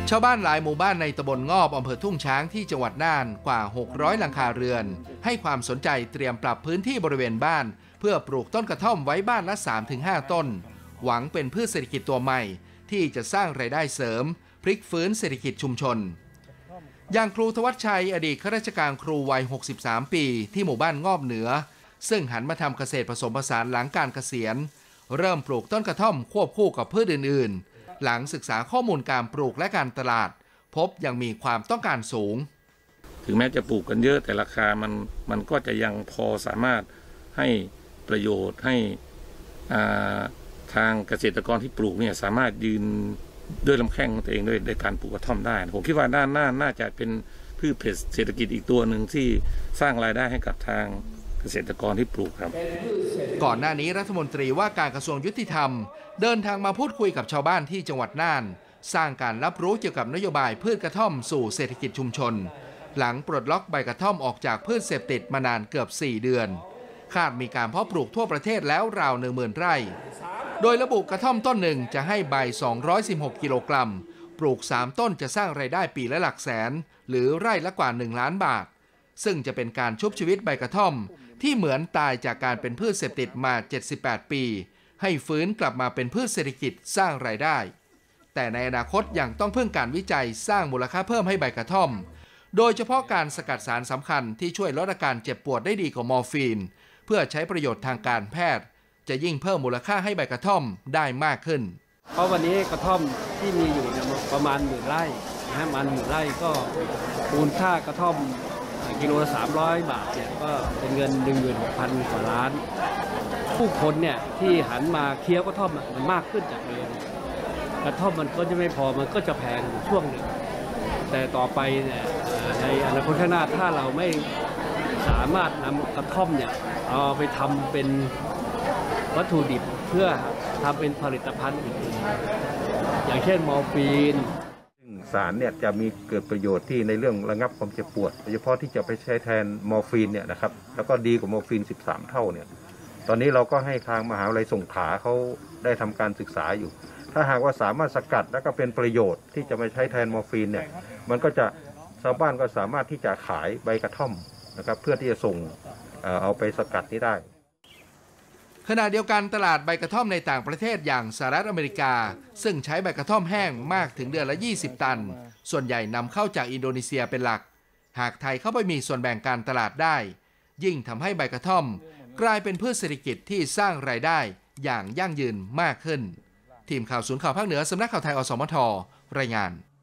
ชาวบ้านหลายหมู่บ้านในตำบลงอบอำเภอทุ่งช้างที่จังหวัดน่านกว่า600หลังคาเรือนให้ความสนใจเตรียมปรับพื้นที่บริเวณบ้านเพื่อปลูกต้นกระท่อมไว้บ้านละ 3-5 ต้นหวังเป็นพืชเศรษฐกิจตัวใหม่ที่จะสร้างรายได้เสริมพลิกฟื้นเศรษฐกิจชุมชนอย่างครูธวัชชัยอดีตข้าราชการครูวัย63 ปีที่หมู่บ้านงอบเหนือซึ่งหันมาทำเกษตรผสมผสานหลังการเกษียณเริ่มปลูกต้นกระท่อมควบคู่กับพืชอื่นๆหลังศึกษาข้อมูลการปลูกและการตลาดพบยังมีความต้องการสูงถึงแม้จะปลูกกันเยอะแต่ราคามันก็จะยังพอสามารถให้ประโยชน์ให้ทางเกษตรกรที่ปลูกเนี่ยสามารถยืนด้วยลำแข้งของตัวเองด้วยการปลูกกระท่อมได้ผมคิดว่าน่าจะเป็นพืชเศรษฐกิจอีกตัวหนึ่งที่สร้างรายได้ให้กับทางเกษตรกรที่ปลูกครับก่อนหน้านี้รัฐมนตรีว่าการกระทรวงยุติธรรมเดินทางมาพูดคุยกับชาวบ้านที่จังหวัดน่านสร้างการรับรู้เกี่ยวกับนโยบายพืชกระท่อมสู่เศรษฐกิจชุมชนหลังปลดล็อกใบกระท่อมออกจากพืชเสพติดมานานเกือบ4 เดือนคาดมีการเพาะปลูกทั่วประเทศแล้วราว 10,000 ไร่โดยระบุกระท่อมต้นหนึ่งจะให้ใบ216 กิโลกรัมปลูก3 ต้นจะสร้างรายได้ปีละหลักแสนหรือไร่ละกว่า1 ล้านบาทซึ่งจะเป็นการชุบชีวิตใบกระท่อมที่เหมือนตายจากการเป็นพืชเสพติดมา78 ปีให้ฟื้นกลับมาเป็นพืชเศรษฐกิจสร้างรายได้แต่ในอนาคตยังต้องพึ่งการวิจัยสร้างมูลค่าเพิ่มให้ใบกระท่อมโดยเฉพาะการสกัดสารสำคัญที่ช่วยลดอาการเจ็บปวดได้ดีกว่ามอร์ฟีนเพื่อใช้ประโยชน์ทางการแพทย์จะยิ่งเพิ่มมูลค่าให้ใบกระท่อมได้มากขึ้นเพราะวันนี้กระท่อมที่มีอยู่ประมาณ10,000 ไร่นะมัน10,000 ไร่ก็มูลค่ากระท่อมกิโลละ300 บาทเนี่ยก็เป็นเงิน 16,000 กว่าล้านผู้คนเนี่ยที่หันมาเคี้ยวกระท่อมมันมากขึ้นจากเดิมกระท่อมมันก็จะไม่พอมันก็จะแพงอยู่ช่วงหนึ่งแต่ต่อไปเนี่ยในอนาคตข้างหน้าถ้าเราไม่สามารถนำกระท่อมเนี่ยเอาไปทำเป็นวัตถุดิบเพื่อทำเป็นผลิตภัณฑ์อื่นๆอย่างเช่นมอร์ฟีนสารเนี่ยจะมีเกิดประโยชน์ที่ในเรื่องระงับความเจ็บปวดโดยเฉพาะที่จะไปใช้แทนมอร์ฟีนเนี่ยนะครับแล้วก็ดีกว่ามอร์ฟีน13 เท่าเนี่ยตอนนี้เราก็ให้ทางมหาวิทยาลัยสงขลาเขาได้ทำการศึกษาอยู่ถ้าหากว่าสามารถสกัดแล้วก็เป็นประโยชน์ที่จะมาใช้แทนมอร์ฟีนเนี่ยมันก็จะชาวบ้านก็สามารถที่จะขายใบกระท่อมนะครับเพื่อที่จะส่งเอาไปสกัดนี้ได้ขณะเดียวกันตลาดใบกระท่อมในต่างประเทศอย่างสหรัฐอเมริกาซึ่งใช้ใบกระท่อมแห้งมากถึงเดือนละ20 ตันส่วนใหญ่นำเข้าจากอินโดนีเซียเป็นหลักหากไทยเข้าไปมีส่วนแบ่งการตลาดได้ยิ่งทำให้ใบกระท่อมกลายเป็นพืชเศรษฐกิจที่สร้างรายได้อย่างยั่งยืนมากขึ้นทีมข่าวศูนย์ข่าวภาคเหนือสำนักข่าวไทยอสมทรายงาน